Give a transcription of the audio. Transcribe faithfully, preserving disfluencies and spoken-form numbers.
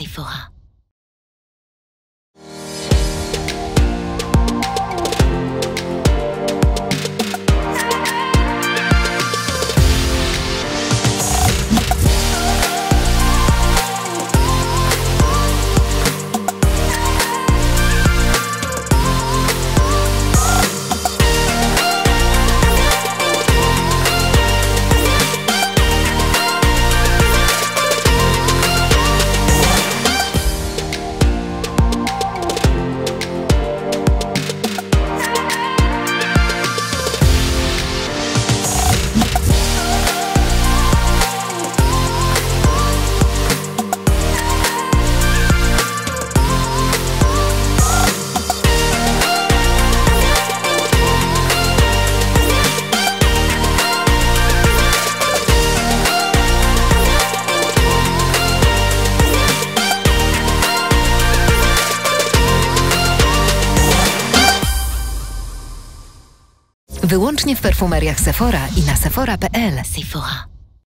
Sephora. Wyłącznie w perfumeriach Sephora i na sephora kropka p l. Sephora.